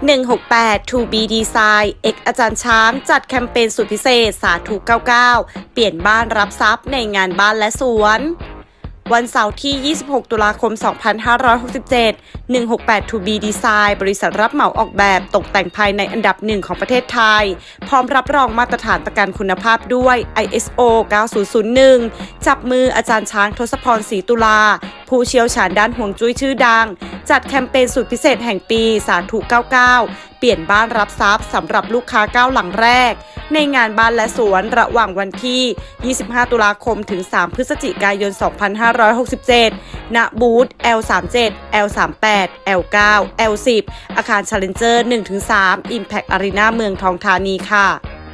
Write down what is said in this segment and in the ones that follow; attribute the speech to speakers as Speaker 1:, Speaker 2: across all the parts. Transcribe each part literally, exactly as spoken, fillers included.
Speaker 1: หนึ่งหกแปด ทู บี Design เอกอาจารย์ช้างจัดแคมเปญสุดพิเศษสาธุเก้าสิบเก้าเปลี่ยนบ้านรับทรัพย์ในงานบ้านและสวนวันเสาร์ที่ ยี่สิบหก ตุลาคม สองพันห้าร้อยหกสิบเจ็ด หนึ่งหกแปด ทู บี Design บริษัทรับเหมาออกแบบตกแต่งภายในอันดับหนึ่งของประเทศไทยพร้อมรับรองมาตรฐานประกันคุณภาพด้วย ไอ เอส โอ เก้าศูนย์ศูนย์หนึ่ง จับมืออาจารย์ช้างทศพรศรีตุลาผู้เชี่ยวชาญด้านห่วงจุ้ยชื่อดังจัดแคมเปญสุดพิเศษแห่งปีสาธุเก้าสิบเก้าเปลี่ยนบ้านรับทรัพย์สำหรับลูกค้าเก้าหลังแรกในงานบ้านและสวนระหว่างวันที่ ยี่สิบห้า ตุลาคมถึง สาม พฤศจิกายน สองพันห้าร้อยหกสิบเจ็ด ณ บูธ แอล สามสิบเจ็ด แอล สามสิบแปด แอล เก้า แอล สิบ อาคาร Challenger หนึ่งถึงสาม Impact Arena เมืองทองธานีค่ะ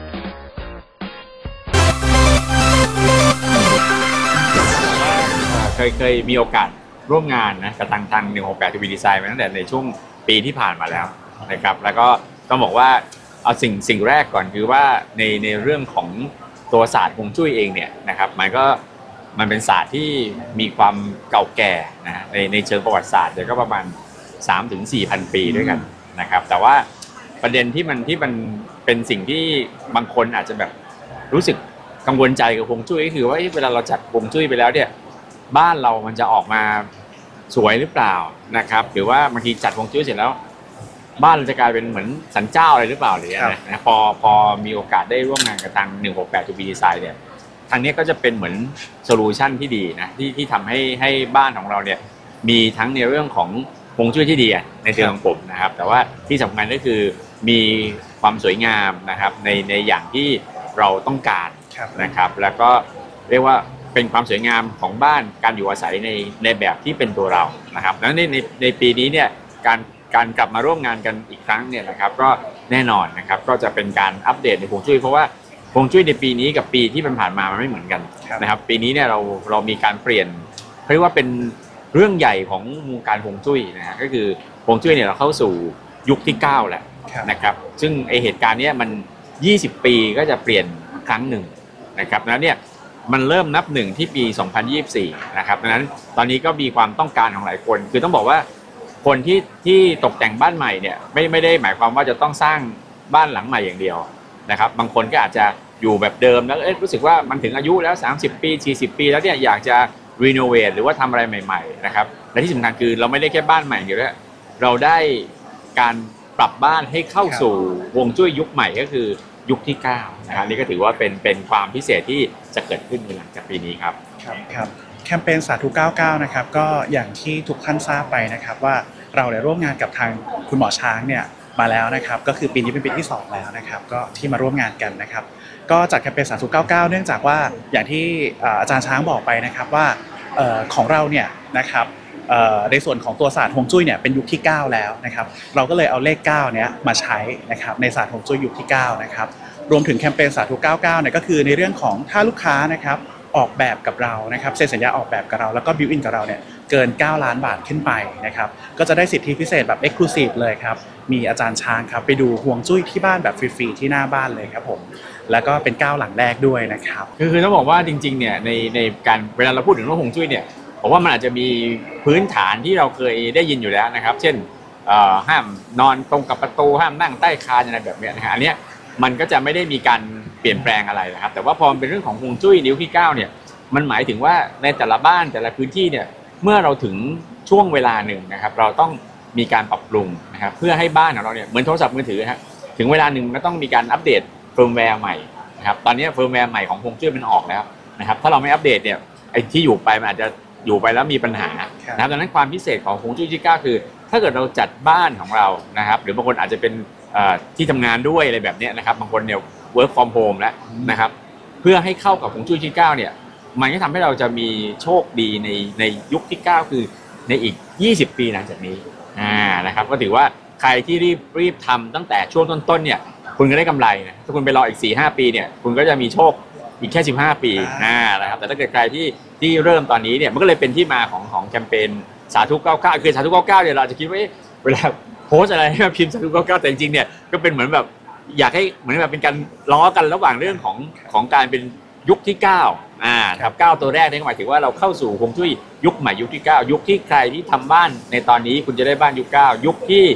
Speaker 2: เคยเคยมีโอกาสร่วมงานนะกับทางทางหนึ่งหกแปด ทู บี Design มาตั้งแต่ในช่วงปีที่ผ่านมาแล้วนะครับแล้วก็ต้องบอกว่าเอาสิ่งสิ่งแรกก่อนคือว่าในในเรื่องของตัวศาสตร์ฮวงจุ้ยเองเนี่ยนะครับมันก็มันเป็นศาสตร์ที่มีความเก่าแก่นะในในเชิงประวัติศาสตร์เดี๋ยวก็ประมาณ สามถึงสี่พัน ปีด้วยกันนะครับแต่ว่าประเด็นที่มันที่มันเป็นสิ่งที่บางคนอาจจะแบบรู้สึกกังวลใจกับฮวงจุ้ยก็คือว่าเวลาเราจัดฮวงจุ้ยไปแล้วเนี่ยบ้านเรามันจะออกมาสวยหรือเปล่านะครับหรือว่าบางทีจัดฮวงจุ้ยเสร็จแล้วบ้านเราจะกลายเป็นเหมือนสันเจ้าอะไรหรือเปล่าหรืออะไรนะพอพอมีโอกาสได้ร่วมงานกับทางหนึ่งหกแปด ทู บี Design เนี่ยทางนี้ก็จะเป็นเหมือนโซลูชันที่ดีนะที่ที่ทำให้ให้บ้านของเราเนี่ยมีทั้งในเรื่องของฮวงจุ้ยที่ดีในเชิงของผมนะครับแต่ว่าที่สำคัญก็คือมีความสวยงามนะครับในในอย่างที่เราต้องการนะครับแล้วก็เรียกว่าเป็นความสวยงามของบ้านการอยู่อาศัยในในแบบที่เป็นตัวเรานะครับแล้วในในในปีนี้เนี่ยการการกลับมาร่วมงานกันอีกครั้งเนี่ยนะครับก็แน่นอนนะครับก็จะเป็นการอัปเดตในฮวงจุ้ยเพราะว่าฮวงจุ้ยในปีนี้กับปีที่ผ่านมามันไม่เหมือนกันนะครับปีนี้เนี่ยเราเรามีการเปลี่ยนเรียกว่าเป็นเรื่องใหญ่ของวงการฮวงจุ้ยนะฮะก็คือฮวงจุ้ยเนี่ยเราเข้าสู่ยุคที่เก้าแล้วนะครับซึ่งไอเหตุการณ์เนี้ยมันยี่สิบปีก็จะเปลี่ยนครั้งหนึ่งนะครับแล้วเนี่ยมันเริ่มนับหนึ่งที่ปีสองพันยี่สิบสี่นะครับดังนั้นตอนนี้ก็มีความต้องการของหลายคนคือต้องบอกว่าคนที่ที่ตกแต่งบ้านใหม่เนี่ยไม่ไม่ได้หมายความว่าจะต้องสร้างบ้านหลังใหม่อย่างเดียวนะครับบางคนก็อาจจะอยู่แบบเดิมแล้วเอ๊ะรู้สึกว่ามันถึงอายุแล้วสามสิบปีสี่สิบปีแล้วเนี่ยอยากจะรีโนเวทหรือว่าทำอะไรใหม่ๆนะครับและที่สำคัญคือเราไม่ได้แค่บ้านใหม่อย่างเดียวเราได้การปรับบ้านให้เข้าสู่ฮวงจุ้ยยุคใหม่ก็คือยุคที่เก้านะครับนี่ก็ถือว่าเป็นเป็นความพิเศษที่จะเกิดขึ้นในหลังจากปีนี้ครับ
Speaker 3: ครับครับแคมเปญสาธุเก้าสิบเก้านะครับก็อย่างที่ทุกท่านทราบไปนะครับว่าเราได้ร่วมงานกับทางคุณหมอช้างเนี่ยมาแล้วนะครับก็คือปีนี้เป็นปีที่สองแล้วนะครับก็ที่มาร่วมงานกันนะครับก็จัดแคมเปญสาธุเก้าสิบเก้าเนื่องจากว่าอย่างที่อาจารย์ช้างบอกไปนะครับว่าของเราเนี่ยนะครับในส่วนของตัวศาสตร์ฮวงจุ้ยเนี่ยเป็นยุคที่เก้าแล้วนะครับเราก็เลยเอาเลขเก้าเนี้ยมาใช้นะครับในศาสตร์ฮวงจุ้ยยุคที่เก้านะครับรวมถึงแคมเปญสาธุเก้าสิบเก้าเนี่ยก็คือในเรื่องของถ้าลูกค้านะครับออกแบบกับเรานะครับเซ็นสัญญาออกแบบกับเราแล้วก็บิวอินกับเราเนี่ยเกินเก้าล้านบาทขึ้นไปนะครับก็จะได้สิทธิพิเศษแบบ Exclusive เลยครับมีอาจารย์ช้างครับไปดูฮวงจุ้ยที่บ้านแบบฟรีๆที่หน้าบ้านเลยครับผมแล้วก็เป็นเก้าหลังแรกด้วยนะครับ
Speaker 2: คือคือต้องบอกว่าจริงๆเนี่ยในในการเวลาเราพูดถึงเรื่องฮวงจุ้ยเนี่ยผมว่ามันอาจจะมีพื้นฐานที่เราเคยได้ยินอยู่แล้วนะครับเช่นห้ามนอนตรงกับประตูห้ามนั่งใต้คานอะไรแบบนี้นะฮะอันนี้มันก็จะไม่ได้มีการเปลี่ยนแปลงอะไรนะครับแต่ว่าพอเป็นเรื่องของฮวงจุ้ยนิ้วที่เก้าเนี่ยมันหมายถึงว่าในแต่ละบ้านแต่ละพื้นที่เนี่ยเมื่อเราถึงช่วงเวลาหนึ่งนะครับเราต้องมีการปรับปรุงนะครับเพื่อให้บ้านของเราเนี่ยเหมือนโทรศัพท์มือถือครับถึงเวลาหนึ่งก็ต้องมีการอัปเดตเฟิร์มแวร์ใหม่นะครับตอนนี้เฟิร์มแวร์ใหม่ของฮวงจุ้ยมันออกแล้วนะครับถ้าเราไม่อัปเดตเนี่ยไอ้ที่อยู่ไปมันอาจจะอยู่ไปแล้วมีปัญหานะครับดังนั้นความพิเศษของฮวงจุ้ยที่เก้าคือถ้าเกิดเราจัดบ้านของเรานะครับหรือบางคนอาจจะเป็นที่ทำงานด้วยอะไรแบบนี้นะครับบางคนเนี่ย work from home แล้วนะครับเพื่อให้เข้ากับฮวงจุ้ยที่เก้าเนี่ยมันก็ทำให้เราจะมีโชคดีในในยุคที่เก้าคือในอีกยี่สิบปีหลังจากนี้อ่านะครับก็ถือว่าใครที่รีบรีบทำตั้งแต่ช่วงต้นๆเนี่ยคุณก็ได้กำไรนะถ้าคุณไปรออีก สี่ห้า ปีเนี่ยคุณก็จะมีโชคอีกแค่สิบห้าปีอ่านะครับแต่ถ้าเกิดใครที่ที่เริ่มตอนนี้เนี่ยมันก็เลยเป็นที่มาของของแคมเปญสาธุเก้าสิบเก้าคือสาธุเก้าสิบเก้าเนี่ยเราจะคิดว่าเวลาโพสอะไรให้มาพิมพ์สาธุเก้าสิบเก้าแต่จริงๆเนี่ยก็เป็นเหมือนแบบอยากให้เหมือนแบบเป็นการล้อกันระหว่างเรื่องของของการเป็นยุคที่เก้าอ่าครับเก้าตัวแรกนี่หมายถึงว่าเราเข้าสู่ฮวงจุ้ยยุคใหม่ยุคที่เก้ายุคที่ใครที่ทำบ้านในตอนนี้คุณจะได้บ้านยุคเก้ายุคที่ใค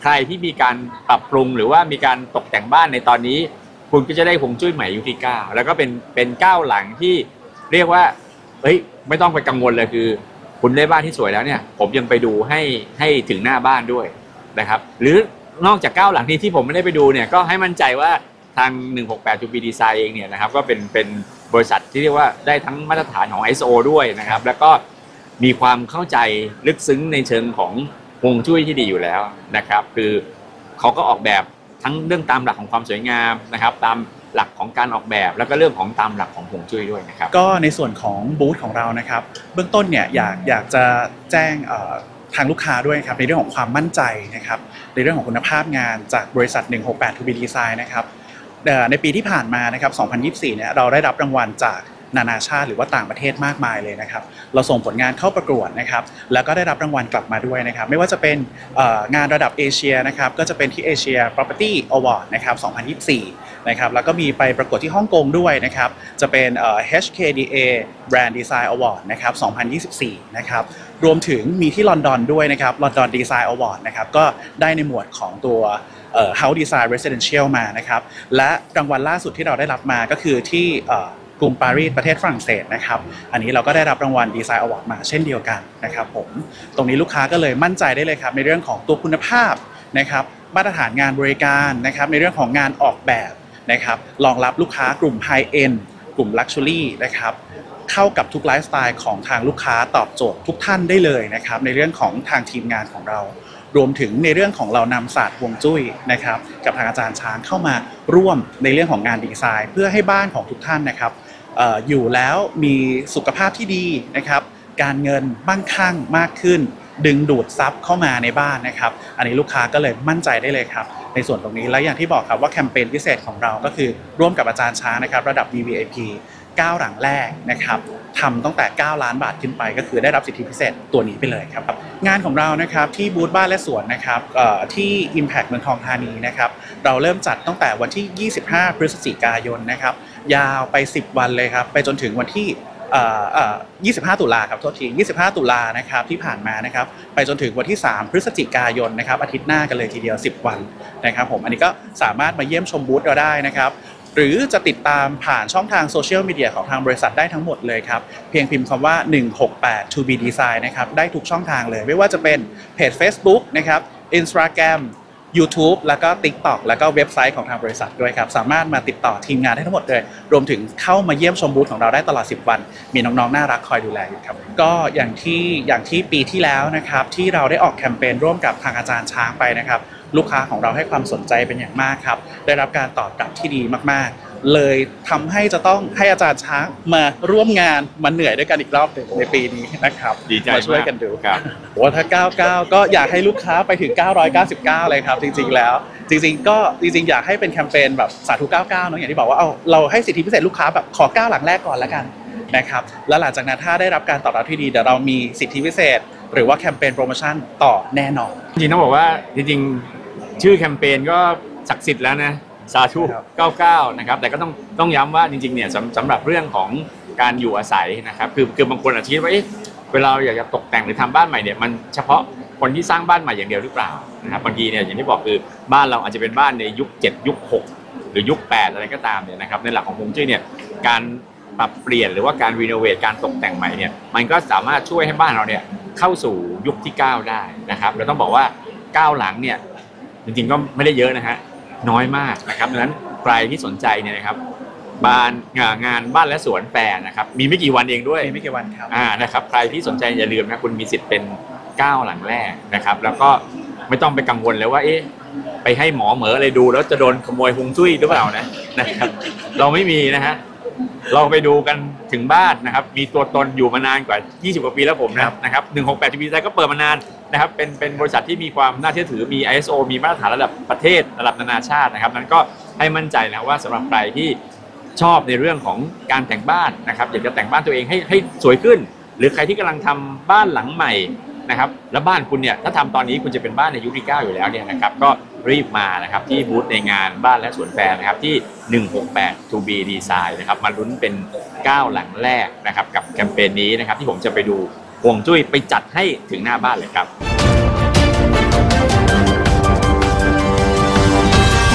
Speaker 2: รที่มีการปรับปรุงหรือว่ามีการตกแต่งบ้านในตอนนี้คุณก็จะได้ฮวงจุ้ยใหม่ยุคที่เก้าแล้วก็เป็นเป็นเก้าหลังที่เรียกว่าเฮ้ยไม่ต้องไปกังวลเลยคือคุณได้บ้านที่สวยแล้วเนี่ยผมยังไปดูให้ให้ถึงหน้าบ้านด้วยนะครับหรือนอกจากเก้าหลังนี้ที่ผมไม่ได้ไปดูเนี่ยก็ให้มั่นใจว่าทางหนึ่งหกแปด ทู บี Design เองเนี่ยนะครับก็เป็นเป็นบริษัทที่เรียกว่าได้ทั้งมาตรฐานของ ไอ เอส โอ ด้วยนะครับแล้วก็มีความเข้าใจลึกซึ้งในเชิงของฮวงจุ้ยที่ดีอยู่แล้วนะครับคือเขาก็ออกแบบทั้งเรื่องตามหลักของความสวยงามนะครับตามหลักของการออกแบบแล้วก็เรื่องของตามหลักของฮวงจุ้ยด้วยนะครับ
Speaker 3: ก็ในส่วนของบูธของเรานะครับเบื้องต้นเนี่ยอยากอยากจะแจ้งทางลูกค้าด้วยครับในเรื่องของความมั่นใจนะครับในเรื่องของคุณภาพงานจากบริษัทหนึ่งหกแปด ทู บี Design นะครับในปีที่ผ่านมานะครับสองพันยี่สิบสี่เนี่ยเราได้รับรางวัลจากนานาชาติหรือว่าต่างประเทศมากมายเลยนะครับเราส่งผลงานเข้าประกวดนะครับแล้วก็ได้รับรางวัลกลับมาด้วยนะครับไม่ว่าจะเป็นงานระดับเอเชียนะครับก็จะเป็นที่ Asia Property Award นะครับสองพันยี่สิบสี่นะครับแล้วก็มีไปประกวดที่ฮ่องกงด้วยนะครับจะเป็น เอช เค ดี เอ Brand Design Award นะครับสองพันยี่สิบสี่นะครับรวมถึงมีที่ลอนดอนด้วยนะครับ London Design Award นะครับก็ได้ในหมวดของตัวHouse Design Residential มานะครับและรางวัลล่าสุดที่เราได้รับมาก็คือที่กรุงปารีสประเทศฝรั่งเศสนะครับอันนี้เราก็ได้รับรางวัล Design Award มาเช่นเดียวกันนะครับผมตรงนี้ลูกค้าก็เลยมั่นใจได้เลยครับในเรื่องของตัวคุณภาพนะครับมาตรฐานงานบริการนะครับในเรื่องของงานออกแบบนะครับรองรับลูกค้ากลุ่ม High End กลุ่ม Luxury นะครับเข้ากับทุกไลฟ์สไตล์ของทางลูกค้าตอบโจทย์ทุกท่านได้เลยนะครับในเรื่องของทางทีมงานของเรารวมถึงในเรื่องของเรานำศาสตร์ฮวงจุ้ยนะครับกับทางอาจารย์ช้างเข้ามาร่วมในเรื่องของงานดีไซน์เพื่อให้บ้านของทุกท่านนะครับ อ, อยู่แล้วมีสุขภาพที่ดีนะครับการเงินมั่งคั่งมากขึ้นดึงดูดทรัพย์เข้ามาในบ้านนะครับอันนี้ลูกค้าก็เลยมั่นใจได้เลยครับในส่วนตรงนี้และอย่างที่บอกครับว่าแคมเปญพิเศษของเราก็คือร่วมกับอาจารย์ช้างนะครับระดับ วี วี ไอ พี เก้าหลังแรกนะครับทำตั้งแต่เก้าล้านบาทขึ้นไปก็คือได้รับสิทธิพิเศษตัวนี้ไปเลยครับงานของเรานะครับที่บูธบ้านและสวนนะครับที่ Impact เมืองทองธานีนะครับเราเริ่มจัดตั้งแต่วันที่ยี่สิบห้าพฤศจิกายนนะครับยาวไปสิบวันเลยครับไปจนถึงวันที่ยี่สิบห้าตุลาครับโทษทียี่สิบห้าตุลานะครับที่ผ่านมานะครับไปจนถึงวันที่สามพฤศจิกายนนะครับอาทิตย์หน้ากันเลยทีเดียวสิบวันนะครับผมอันนี้ก็สามารถมาเยี่ยมชมบูธเราได้นะครับหรือจะติดตามผ่านช่องทางโซเชียลมีเดียของทางบริษัทได้ทั้งหมดเลยครับเพียงพิมพ์คำว่าหนึ่งหกแปด ทู บี Design นะครับได้ทุกช่องทางเลยไม่ว่าจะเป็นเพจ Facebook นะครับ Instagram YouTube แล้วก็ TikTok แล้วก็เว็บไซต์ของทางบริษัทด้วยครับสามารถมาติดต่อทีมงานได้ทั้งหมดเลยรวมถึงเข้ามาเยี่ยมชมบูธของเราได้ตลอดสิบวันมีน้องๆน่ารักคอยดูแลอยู่ครับก็อย่างที่อย่างที่ปีที่แล้วนะครับที่เราได้ออกแคมเปญร่วมกับทางอาจารย์ช้างไปนะครับลูกค้าของเราให้ความสนใจเป็นอย่างมากครับได้รับการตอบรับที่ดีมากๆเลยทำให้จะต้องให้อาจารย์ช้างมาร่วมงานมาเหนื่อยด้วยกันอีกรอบหนึ่งในปีนี้นะครับ
Speaker 2: ดีใจ
Speaker 3: มาช่วยกันดู
Speaker 2: ครับ
Speaker 3: โอ้ถ้าเก้าสิบเก้าก็อยากให้ลูกค้าไปถึงเก้าร้อยเก้าสิบเก้าเลยครับจริงๆแล้วจริงๆก็จริงๆอยากให้เป็นแคมเปญแบบสาธุเก้าสิบเก้าเนาะอย่างที่บอกว่าเอาเราให้สิทธิพิเศษลูกค้าแบบขอเก้าหลังแรกก่อนแล้วกันนะครับแล้วหลังจากนั้นถ้าได้รับการตอบรับที่ดีเดี๋ยวเรามีสิทธิพิเศษหรือว่าแคมเปญโปรโมชั่นต่อแน่นอน
Speaker 2: จริงๆต้องบอกว่าจริงๆชื่อแคมเปญก็ศักดิ์สิทธิ์แล้วนะสาธุเก้าสิบเก้านะครับแต่ก็ต้องต้องย้ำว่าจริงๆเนี่ยสำสำหรับเรื่องของการอยู่อาศัยนะครับคือคือบางคนอาจจะคิดว่าเวลาเราอยากจะตกแต่งหรือทำบ้านใหม่เนี่ยมันเฉพาะคนที่สร้างบ้านใหม่อย่างเดียวหรือเปล่านะครับบางทีเนี่ยอย่างที่บอกคือบ้านเราอาจจะเป็นบ้านในยุคเจ็ดยุคหกหรือยุคแปดอะไรก็ตามเนี่ยนะครับในหลักของฮวงจุ้ยเนี่ยการปรับเปลี่ยนหรือว่าการรีโนเวทการตกแต่งใหม่เนี่ยมันก็สามารถช่วยให้บ้านเราเนี่ยเข้าสู่ยุคที่เก้าได้นะครับเราต้องบอกว่าเก้าหลังเนี่ยจริงๆก็ไม่ได้เยอะนะฮะน้อยมากนะครับดังนั้นใครที่สนใจเนี่ยนะครับบ้านงานบ้านและสวนแฟร์นะครับมีไม่กี่วันเองด้วย
Speaker 3: ไม่กี่วันครับ
Speaker 2: อ่านะครับใครที่สนใจอย่าลืมนะคุณมีสิทธิ์เป็นเก้าหลังแรกนะครับแล้วก็ไม่ต้องไปกังวลเลยว่าเอ๊ะไปให้หมอเหมออะไรดูแล้วจะโดนขโมยฮวงจุ้ยหรือเปล่านะนะครับเราไม่มีนะฮะเราไปดูกันถึงบ้านนะครับมีตัวตนอยู่มานานกว่ายี่สิบกว่าปีแล้วผมนะนะครับหนึ่งหกแปด ทู บี Design ก็เปิดมานานนะครับเป็นเป็นบริษัทที่มีความน่าเชื่อถือมี ไอ เอส โอ มีมาตรฐานระดับประเทศระดับนานาชาตินะครับนั้นก็ให้มั่นใจนะว่าสำหรับใครที่ชอบในเรื่องของการแต่งบ้านนะครับอยากจะแต่งบ้านตัวเองให้ให้สวยขึ้นหรือใครที่กำลังทำบ้านหลังใหม่นะครับแล้วบ้านคุณเนี่ยถ้าทำตอนนี้คุณจะเป็นบ้านในยุคที่เก้าอยู่แล้วเนี่ยนะครับก็รีบมานะครับที่บูธในงานบ้านและสวนแฟร์นะครับที่หนึ่งหกแปด ทู บี Design นะครับมาลุ้นเป็นเก้าหลังแรกนะครับกับแคมเปญนี้นะครับที่ผมจะไปดูฮวงจุ้ยไปจัดให้ถึงหน้าบ้านเลยครับ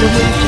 Speaker 4: ร่วมมือ